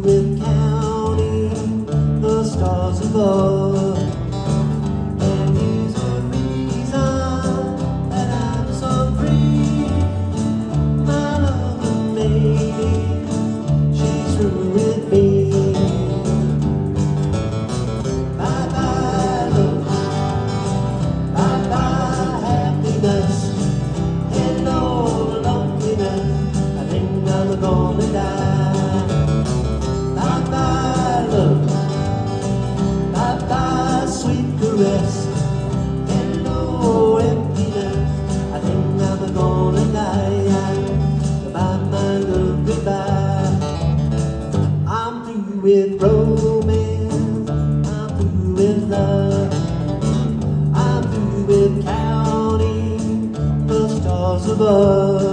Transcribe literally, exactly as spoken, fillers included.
with counting the stars above. And here's the reason that I'm so free. My loving lady, she's through with me. Bye bye love, bye bye happiness. Hello loneliness, I think I'm gonna die. Bye bye love, bye bye sweet caress. Hello emptiness, I think I'm gonna die. Bye my love, goodbye. I'm through with romance, I'm through with love, I'm through with counting the stars above.